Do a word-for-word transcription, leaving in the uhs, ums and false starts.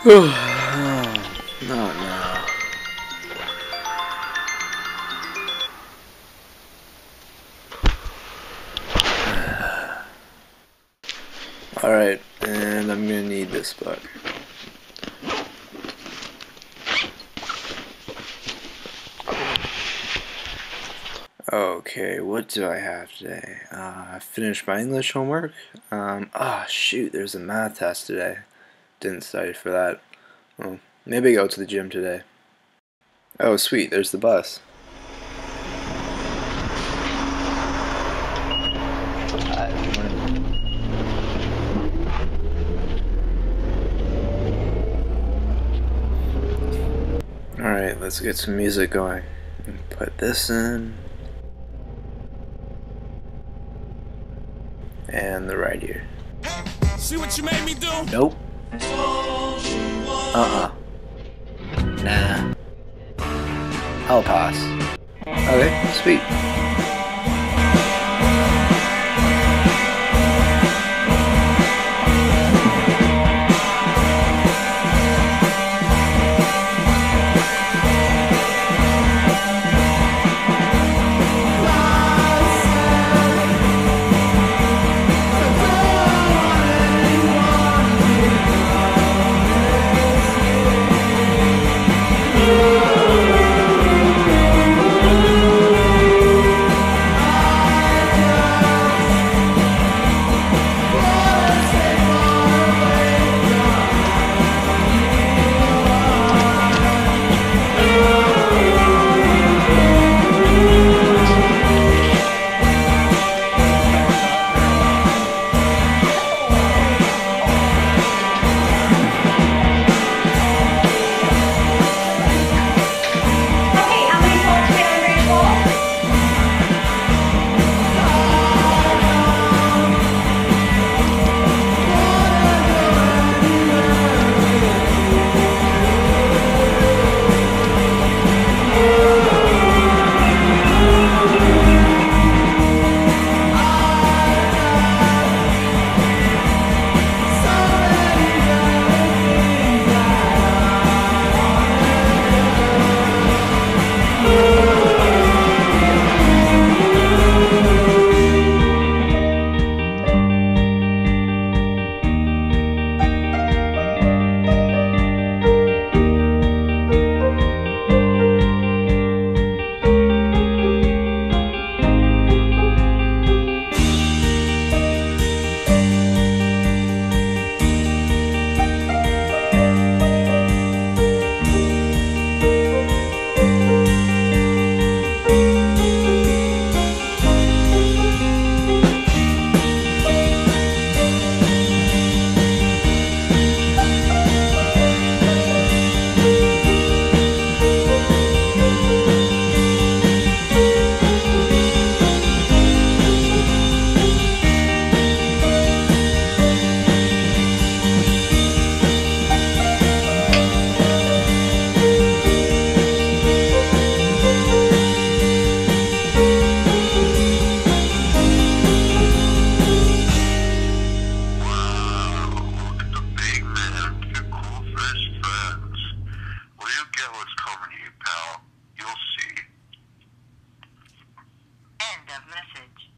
Oh no. Alright, and I'm gonna need this book. Okay, what do I have today? Uh, I finished my English homework. Um, ah, shoot, there's a math test today. Didn't study for that. Well, maybe go to the gym today. Oh, sweet, there's the bus. Alright, let's get some music going. Put this in. And the right ear. See what you made me do? Nope. Uh-uh. Nah. I'll pass. Okay, sweet. Get what's coming to you, pal. You'll see. End of message.